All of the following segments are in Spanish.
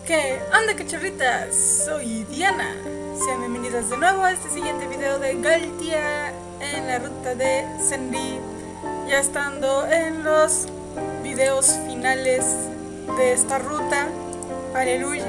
¿Qué onda, cachorritas? Soy Diana. Sean bienvenidas de nuevo a este siguiente video de Galtia en la ruta de Senri. Ya estando en los videos finales de esta ruta. Aleluya.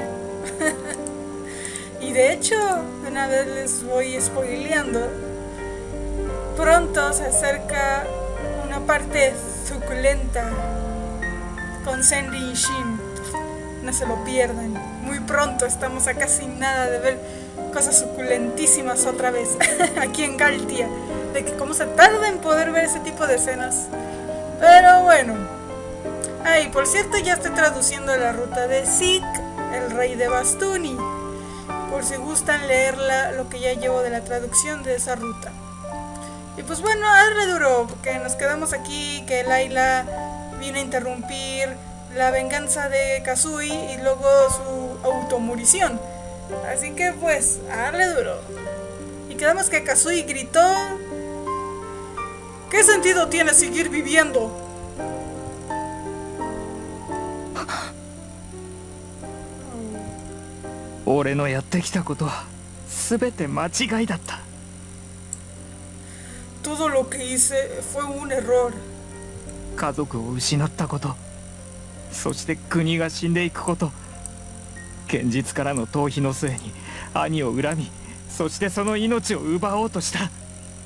Y de hecho, de una vez les voy spoileando. Pronto se acerca una parte suculenta con Senri y Shin. No se lo pierdan. Muy pronto, estamos a casi nada de ver cosas suculentísimas otra vez aquí en Galtia. De que cómo se tarda en poder ver ese tipo de escenas. Pero bueno. Ay, por cierto, ya estoy traduciendo la ruta de Zeke, el rey de Bastuni. Por si gustan leerla, lo que ya llevo de la traducción de esa ruta. Y pues bueno, darle duro, porque nos quedamos aquí, que Layla vino a interrumpir la venganza de Kazui y luego su automurición. Así que pues, a darle duro. Y quedamos que Kazui gritó: ¿qué sentido tiene seguir viviendo? Todo lo que hice fue un error. 家族を失ったこと、そして国が死んでいくこと、現実からの逃避の末に兄を恨み、そしてその命を奪おうとした。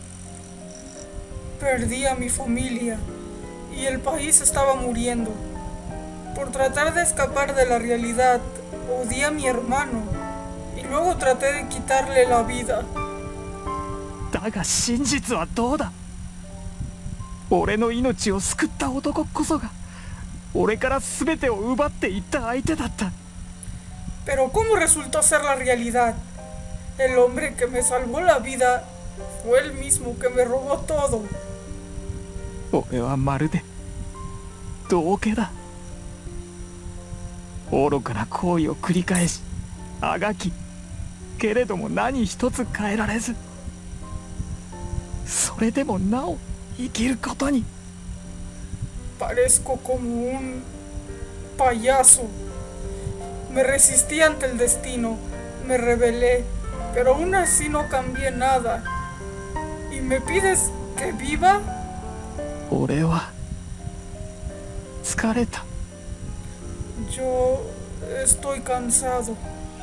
Perdí a mi familia y el país estaba muriendo. Por tratar de escapar de la realidad, odié a mi hermano y luego traté de quitarle la vida. だが真実はどうだ。俺の命を救った男こそが俺から全てを奪っていった相手だった。 Pero ¿cómo resultó ser la realidad? El hombre que me salvó la vida fue el mismo que me robó todo. 俺はまるで道化だ。愚かな行為を繰り返しあがき、けれども何一つ変えられず、それでもなお生きることに。 Parezco como un payaso. Me resistí ante el destino, me rebelé, pero aún así no cambié nada. ¿Y me pides que viva? 俺は疲れた。 Yo estoy cansado.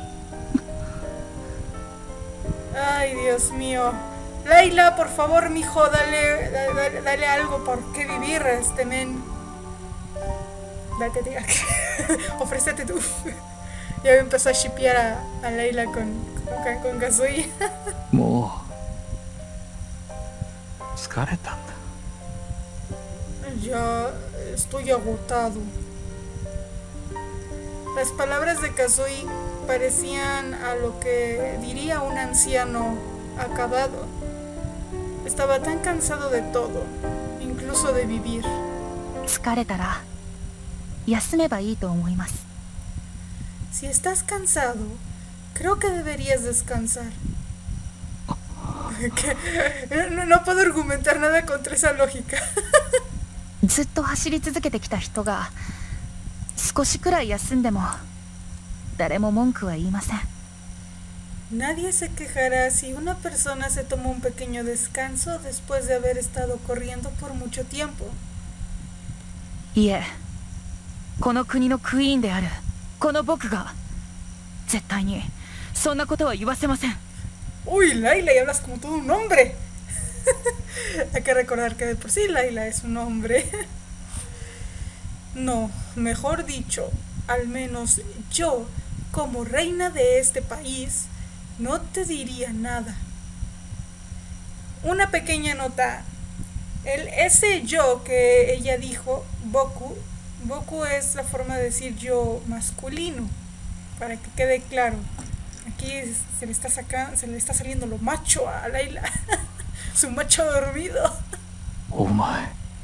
Ay, Dios mío. Layla, por favor, mijo, dale algo por qué vivir, este men. Date, ofrécete tú. Ya empezó a shippear a Layla con Kazui. もう疲れたんだ。 Ya estoy agotado. Las palabras de Kazui parecían a lo que diría un anciano acabado. Estaba tan cansado de todo, incluso de vivir. 疲れたら休めばいいと思います。 Si estás cansado, creo que deberías descansar. No puedo argumentar nada contra esa lógica. ずっと走り続けてきた人が少しくらい休んでも誰も文句は言いません。 Nadie se quejará si una persona se toma un pequeño descanso después de haber estado corriendo por mucho tiempo. いえ、この国のクイーンであるこの僕が絶対にそんなことは言わせません。 Uy, Layla, y hablas como todo un hombre. Hay que recordar que de por sí Layla es un hombre. No, mejor dicho, al menos yo, como reina de este país, no te diría nada. Una pequeña nota. Ese yo que ella dijo, Boku, Boku es la forma de decir yo masculino, para que quede claro. Aquí se le está saliendo lo macho a Layla. Su macho dormido. お前。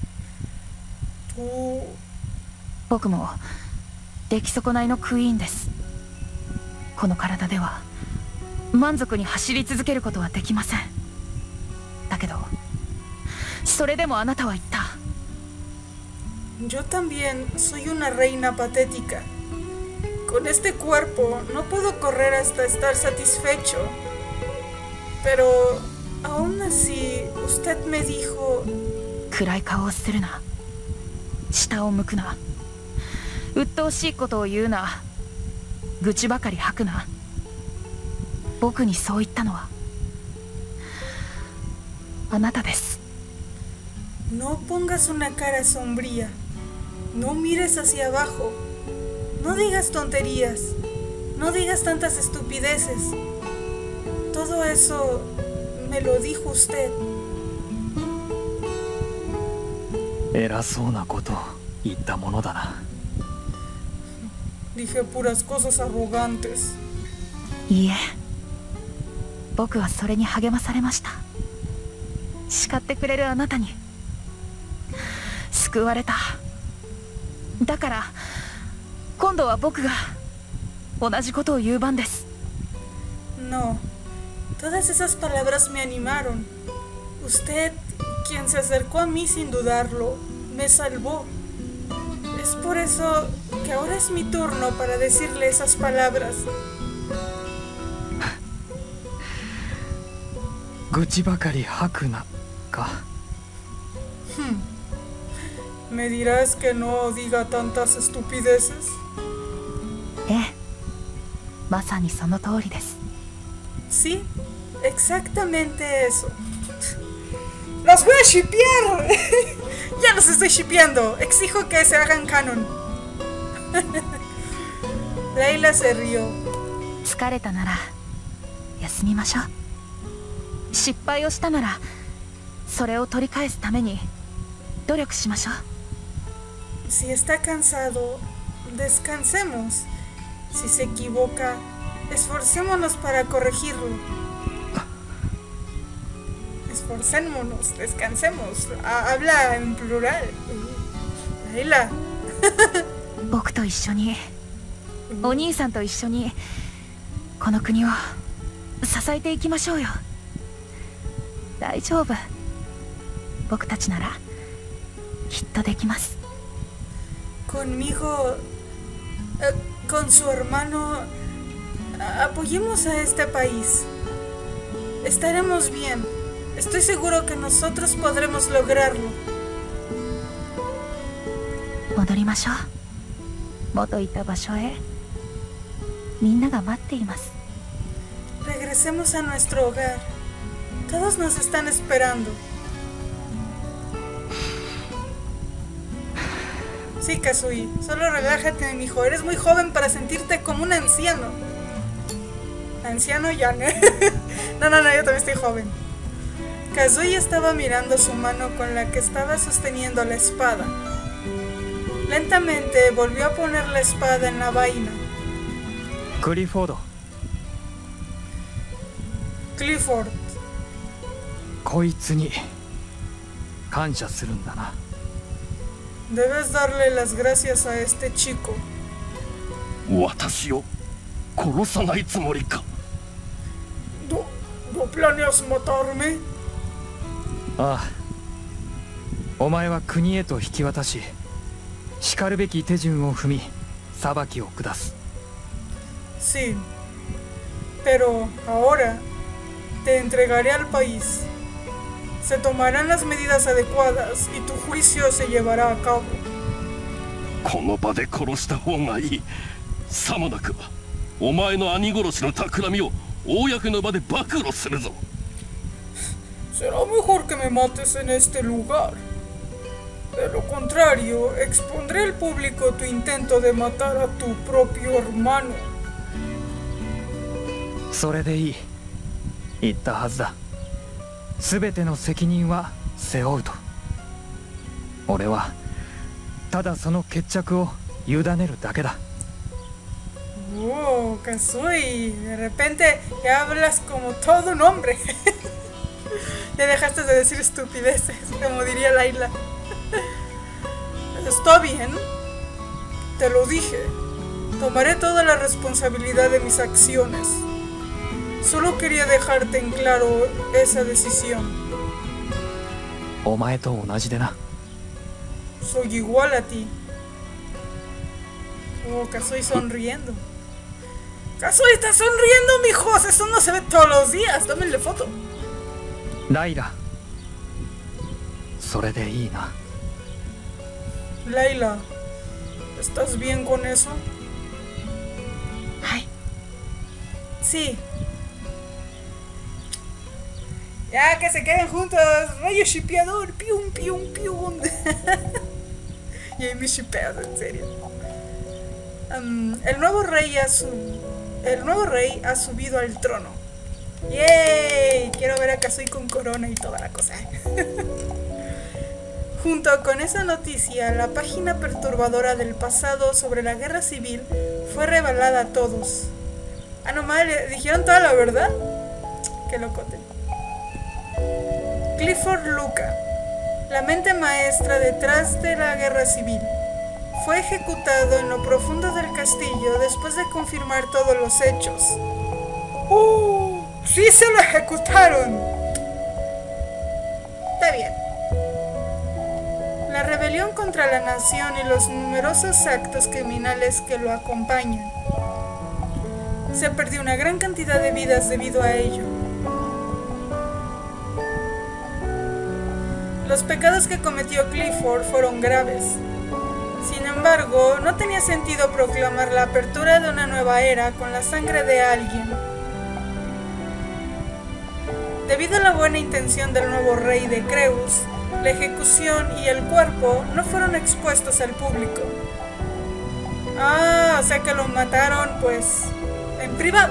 Tú... 僕も出来損ないのクイーンです。この体では満足に走り続けることはできません。だけどそれでもあなたは言った。 Yo también soy una reina patética. con este cuerpo no puedo correr hasta estar satisfecho. Pero aún así, usted me dijo... 暗い顔をするな。下を向くな。鬱陶しいことを言うな。愚痴ばかり吐くな。僕にそう言ったのはあなたです。 No pongas una cara sombría. No mires hacia abajo. No digas tonterías. No digas tantas estupideces. Todo eso me lo dijo usted. 偉そうなことを言ったものだな。 Dije puras cosas arrogantes. いいえ、僕はそれに励まされました。叱ってくれるあなたに救われた。だから今度は僕が同じことを言う番です。 No, todas esas palabras me animaron. Usted, quien se acercó a mí sin dudarlo, me salvó. Es por eso que ahora es mi turno para decirle esas palabras. 愚痴ばかり吐くなか。 ¿Me dirás que no diga tantas estupideces? ええ、まさにその通りです。 Sí, exactamente eso. ¡Los voy a shippear! Ya los estoy shippeando. Exijo que se hagan canon. Layla se rió. 疲れたなら休みましょう。失敗をしたならそれを取り返すために努力しましょう。 Si está cansado, descansemos. Si se equivoca, esforcémonos para corregirlo. Esforcémonos, descansemos. Habla en plural. Layla. 僕と一緒に、お兄さんと一緒にこの国を支えていきましょうよ。大丈夫。僕たちならきっとできます。 Conmigo, con su hermano, apoyemos a este país. Estaremos bien. Estoy seguro que nosotros podremos lograrlo. 戻りましょう。元いた場所へ。みんなが待っています。 Regresemos a nuestro hogar. Todos nos están esperando. Sí, Kazui, solo relájate, mijo. Eres muy joven para sentirte como un anciano. Anciano ya, ¿no? No, yo también estoy joven. Kazui estaba mirando su mano con la que estaba sosteniendo la espada. Lentamente volvió a poner la espada en la vaina. クリフォード、 Clifford, こいつに感謝するんだな。 debes darle las gracias a este chico. 私を殺さないつもりか。 ¿No planeas matarme? ああ、お前は国へと引き渡し、しかるべき手順を踏み裁きを下す。 Sí, pero ahora te entregaré al país. Se tomarán las medidas adecuadas y tu juicio se llevará a cabo. この場で殺した方がいい。さもなくばお前の兄殺しの企みを公の場で暴露するぞ。 Será mejor que me mates en este lugar. De lo contrario, expondré al público tu intento de matar a tu propio hermano. それでいい。言ったはずだ。全ての責任は背負うと。俺はただその決着を委ねるだけだ。 Oh, Kazui, de repente ya hablas como todo un hombre. Ya dejaste de decir estupideces, como diría Layla. Está bien, te lo dije. Tomaré toda la responsabilidad de mis acciones. Solo quería dejarte en claro esa decisión. お前と同じでな。 Soy igual a ti. Oh, Kazui sonriendo. Kazui está sonriendo, mijos. Eso no se ve todos los días. Dámele foto. ライラ、それでいいな。 Layla, ¿estás bien con eso? Ay. Sí. Ya, que se queden juntos. Rayo shipeador. Pium, pium, pium. Y ahí mis shipeos, en serio. El nuevo rey ha subido al trono. ¡Yay! Quiero ver a Kazui con corona y toda la cosa. Junto con esa noticia, la página perturbadora del pasado sobre la guerra civil fue revelada a todos. Ah, no mal, ¿dijeron toda la verdad? Qué locote. Clifford Luca, la mente maestra detrás de la guerra civil, fue ejecutado en lo profundo del castillo después de confirmar todos los hechos. ¡Sí se lo ejecutaron! Está bien. La rebelión contra la nación y los numerosos actos criminales que lo acompañan. Se perdió una gran cantidad de vidas debido a ello. Los pecados que cometió Clifford fueron graves. Sin embargo, no tenía sentido proclamar la apertura de una nueva era con la sangre de alguien. Debido a la buena intención del nuevo rey de Creus, la ejecución y el cuerpo no fueron expuestos al público. Ah, o sea que lo mataron, pues, en privado.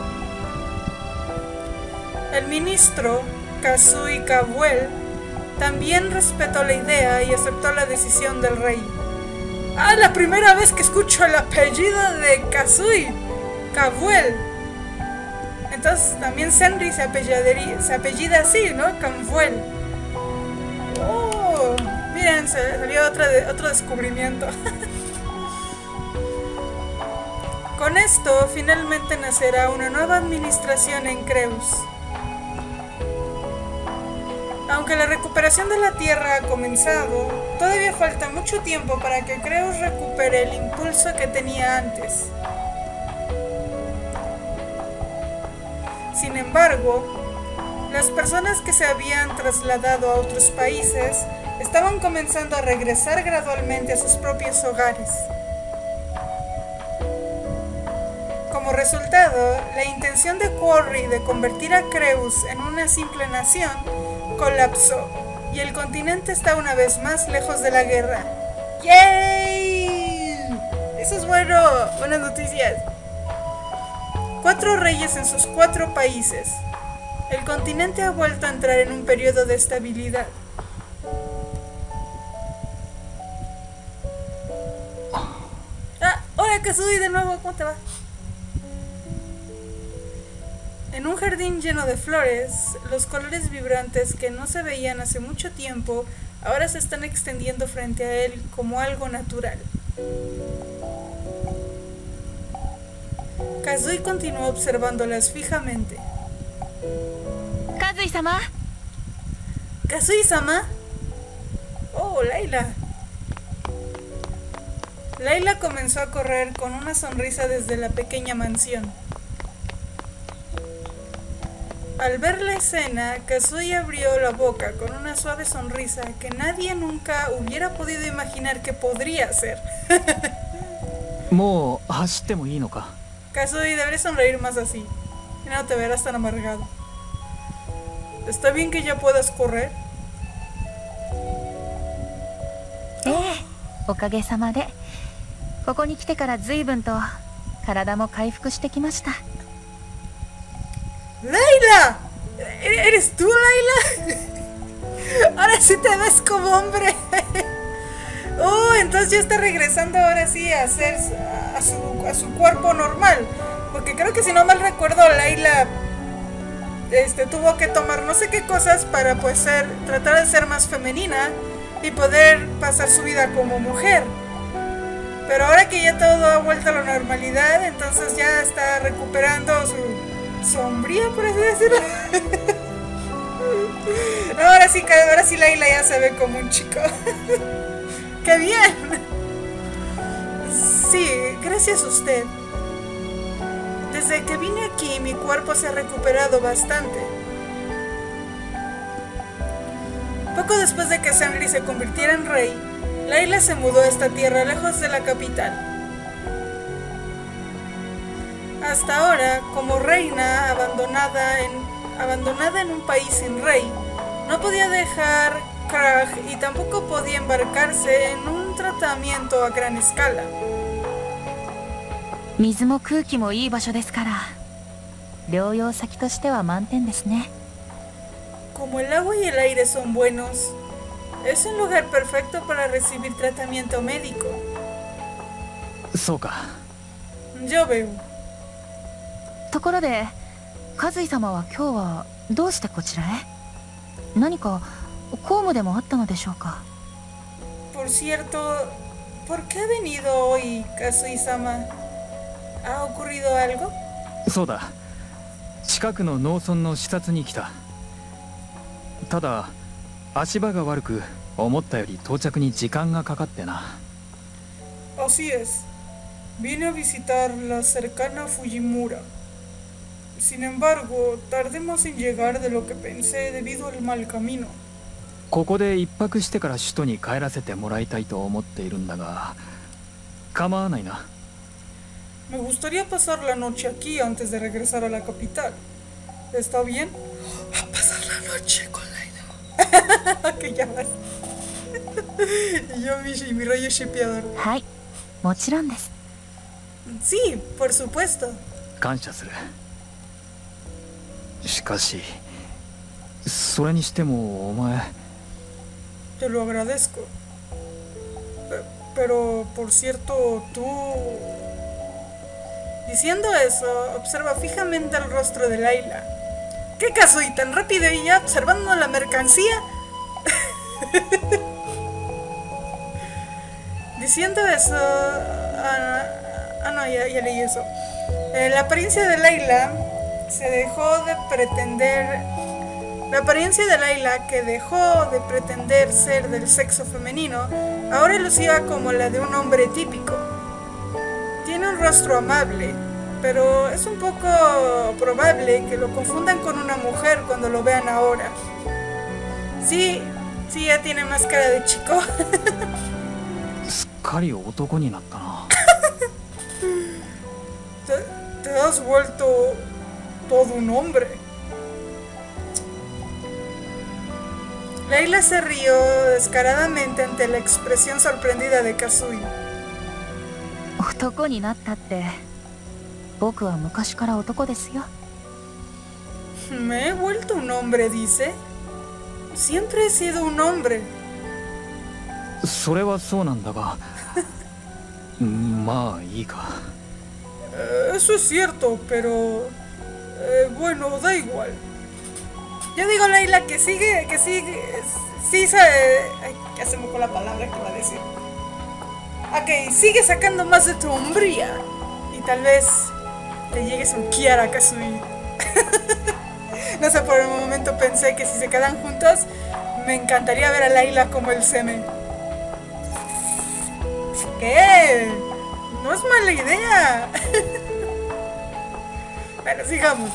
El ministro, Kazui Kabuel, también respetó la idea y aceptó la decisión del rey. Ah, la primera vez que escucho el apellido de Kazui Kabuel. Entonces también Senri se apellida así, ¿no? Kabuel. Oh, miren, salió otro descubrimiento. Con esto, finalmente nacerá una nueva administración en Creus. Aunque la recuperación de la Tierra ha comenzado, todavía falta mucho tiempo para que Creus recupere el impulso que tenía antes. Sin embargo, las personas que se habían trasladado a otros países estaban comenzando a regresar gradualmente a sus propios hogares. Como resultado, la intención de Quarry de convertir a Creus en una simple nación colapsó, y el continente está una vez más lejos de la guerra. ¡Yay! Eso es bueno, buenas noticias. 4 reyes en sus 4 países. El continente ha vuelto a entrar en un periodo de estabilidad. Hola Kazui, de nuevo, ¿cómo te va? En un jardín lleno de flores, los colores vibrantes que no se veían hace mucho tiempo ahora se están extendiendo frente a él como algo natural. Kazui continuó observándolas fijamente. Kazui-sama. ¿Kazui-sama? Oh, Layla. Layla comenzó a correr con una sonrisa desde la pequeña mansión. Al ver la escena, Kazui abrió la boca con una suave sonrisa que nadie nunca hubiera podido imaginar que podría hacer. Kazui, deberías sonreír más así. Y no te verás tan amargado. ¿Está bien que ya puedas correr? おかげさまでここに来てから随分と体も回復してきました。 ¡Layla! ¿Eres tú, Layla? Ahora sí te ves como hombre. Oh, entonces ya está regresando ahora sí a hacer a su cuerpo normal. Porque creo que si no mal recuerdo, Layla tuvo que tomar no sé qué cosas para pues tratar de ser más femenina y poder pasar su vida como mujer. Pero ahora que ya todo ha vuelto a la normalidad, entonces ya está recuperando su sombría, por así decirlo. No, ahora sí Layla ya se ve como un chico. ¡Qué bien! Sí, gracias a usted. Desde que vine aquí, mi cuerpo se ha recuperado bastante. Poco después de que Sangri se convirtiera en rey, Layla se mudó a esta tierra lejos de la capital. Hasta ahora, como reina abandonada en un país sin rey, no podía dejar Krag y tampoco podía embarcarse en un tratamiento a gran escala. 水も空気もいい場所ですから療養先としては満点ですね。 Como el agua y el aire son buenos, es un lugar perfecto para recibir tratamiento médico. そうか。 Yo veo. ところで和井様は今日はどうしてこちらへ？何か公務でもあったのでしょうか？ Por cierto, ¿por qué ha venido hoy, Kazui-sama? ¿Ha ocurrido algo? そうだ。近くの農村の視察に来た。ただ足場が悪く思ったより到着に時間がかかってな。 Así es. Vine a visitar la cercana Fujimura. Sin embargo, tardé más en llegar de lo que pensé debido al mal camino. ここで一泊してから首都に帰らせてもらいたいと思っているんだが、構わないな。 Me gustaría pasar la noche aquí antes de regresar a la capital. ¿Está bien? A pasar la noche con Layla. Que ya vas. Y yo mi rayo shipeador. はい、もちろんです。 Sí, por supuesto. 感謝する。しかしそれにしてもお前 Te lo agradezco. Pero, por cierto, tú... Diciendo eso, observa fijamente el rostro de Layla. ¿Qué caso? ¿Y tan rápido y ya observando la mercancía? Diciendo eso... no, ya leí eso. La apariencia de Layla se dejó de pretender... La apariencia de Layla, que dejó de pretender ser del sexo femenino, ahora lucía como la de un hombre típico. Tiene un rostro amable, pero es un poco probable que lo confundan con una mujer cuando lo vean ahora. Sí, ya tiene más cara de chico. すっかり男になったな。 Te has vuelto todo un hombre. Layla se rió descaradamente ante la expresión sorprendida de Kazui. 男になったって僕は昔から男ですよ。 ¿Me he vuelto un hombre, dice? Siempre he sido un hombre. それはそうなんだがまあいいか。 Eso es cierto, pero... bueno, da igual. Yo digo, Layla, que sigue... Sí sabe... Ay, ya se me fue la palabra que iba a decir. Ok, sigue sacando más de tu hombría. Y tal vez le llegues a ukiar a Kazui. No sé, por el momento pensé que si se quedan juntos, me encantaría ver a Layla como el semen. ¿Qué? No es mala idea. Bueno, sigamos.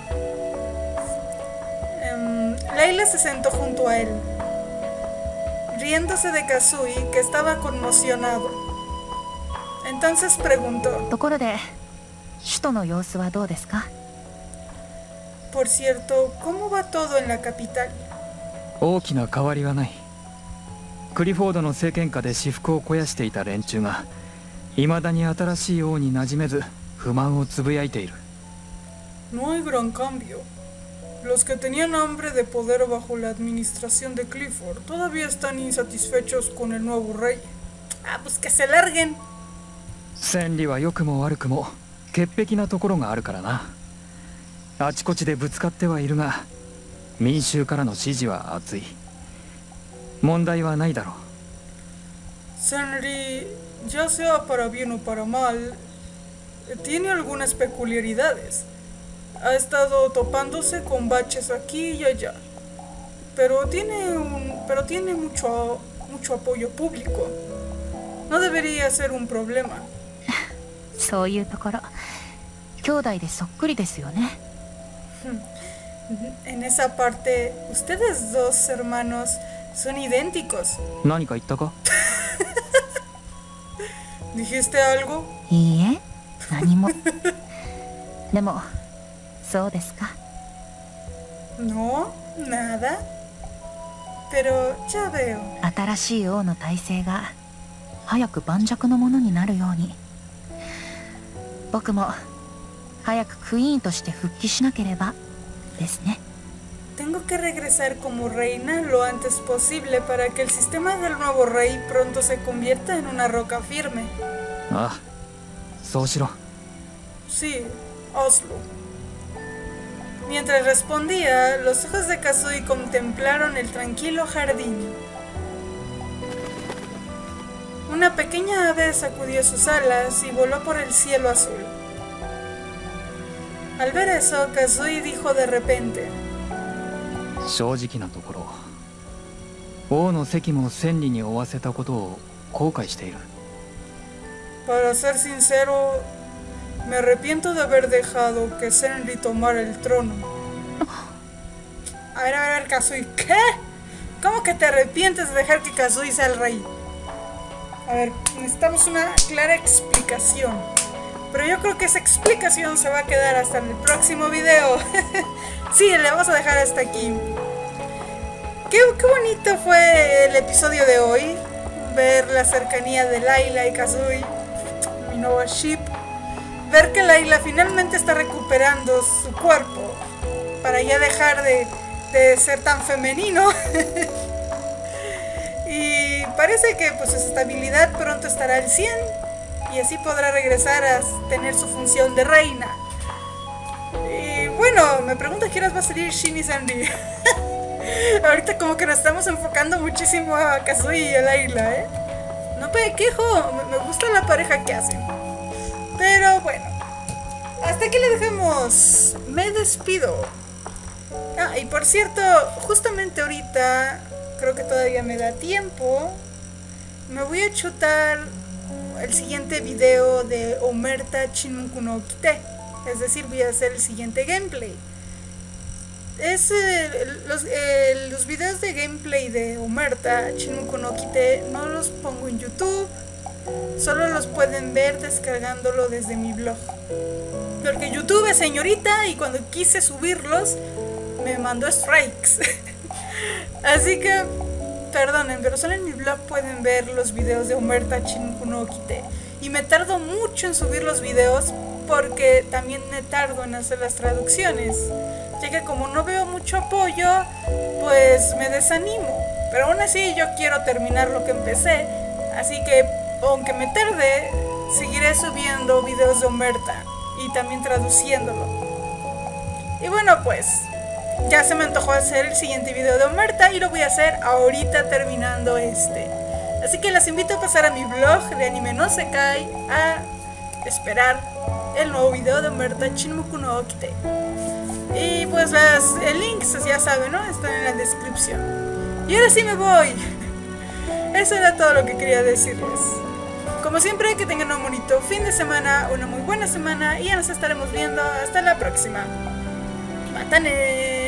Layla se sentó junto a él, riéndose de Kazui, que estaba conmocionado. Entonces preguntó: ところで首都の様子はどうですか？ Por cierto, ¿cómo va todo en la capital? 大きな変わりはない。クリフォードの政権下で私腹を肥やしていた連中が未だに新しい王に馴染めず不満をつぶやいている。 No hay gran cambio. Los que tenían hambre de poder bajo la administración de Clifford todavía están insatisfechos con el nuevo rey. Ah, pues que se larguen. 千里は良くも悪くも潔癖なところがあるからな。あちこちでぶつかってはいるが民衆からの支持は厚い。問題はないだろう。 Senri, ya sea para bien o para mal, tiene algunas peculiaridades. Ha estado topándose con baches aquí y allá, pero tiene mucho apoyo público. No debería ser un problema. そういうところ兄弟でそっくりですよね。 En esa parte, ustedes dos hermanos son idénticos. 何か言ったか？ ¿Dijiste algo? いいえ、何も。でも、そうですか。 No, nada. Pero ya veo. 新しい王の体制が早く盤石のものになるように、僕も早くクイーンとして復帰しなければですね。 Tengo que regresar como reina lo antes posible para que el sistema del nuevo rey pronto se convierta en una roca firme. ああ、そうしろ。 Sí, hazlo. Mientras respondía, los ojos de Kazui contemplaron el tranquilo jardín. Una pequeña ave sacudió sus alas y voló por el cielo azul. Al ver eso, Kazui dijo de repente: 正直なところ、王の責務を千里に負わせたことを後悔している。 Para ser sincero, me arrepiento de haber dejado que Senri tomara el trono. A ver, Kazui, ¿qué? ¿Cómo que te arrepientes de dejar que Kazui sea el rey? A ver, necesitamos una clara explicación. Pero yo creo que esa explicación se va a quedar hasta en el próximo video. Sí, le vamos a dejar hasta aquí. Qué bonito fue el episodio de hoy. Ver la cercanía de Layla y Kazui, mi nuevo ship. Ver que Layla finalmente está recuperando su cuerpo para ya dejar de ser tan femenino. Y parece que pues su estabilidad pronto estará al 100 y así podrá regresar a tener su función de reina. Y bueno, me pregunto a qué horas va a salir Shin y Senri. Ahorita como que nos estamos enfocando muchísimo a Kazui y a Layla, ¿eh? No me quejo, me gusta la pareja que hacen. Pero bueno, hasta aquí le dejamos. Me despido. Ah, y por cierto, justamente ahorita, creo que todavía me da tiempo, me voy a chutar el siguiente video de Omerta Chinmunku no Kite. Es decir, voy a hacer el siguiente gameplay. Los videos de gameplay de Omerta Chinmunku no Kite no los pongo en YouTube, solo los pueden ver descargándolo desde mi blog. Porque YouTube es señorita y cuando quise subirlos me mandó strikes. Así que perdonen, pero solo en mi blog pueden ver los videos de Omerta Chinmunku no Kite. Y me tardo mucho en subir los videos porque también me tardo en hacer las traducciones, ya que como no veo mucho apoyo, pues me desanimo. Pero aún así yo quiero terminar lo que empecé, así que aunque me tarde, seguiré subiendo videos de Omerta y también traduciéndolo. Y bueno, pues ya se me antojó hacer el siguiente video de Omerta y lo voy a hacer ahorita terminando este. Así que las invito a pasar a mi blog de Anime no Sekai a esperar el nuevo video de Omerta Chinmunku no Kite. Y pues el link, ya saben, ¿no? Están en la descripción. Y ahora sí me voy. Eso era todo lo que quería decirles. Como siempre, que tengan un bonito fin de semana, una muy buena semana y ya nos estaremos viendo hasta la próxima. ¡Matane!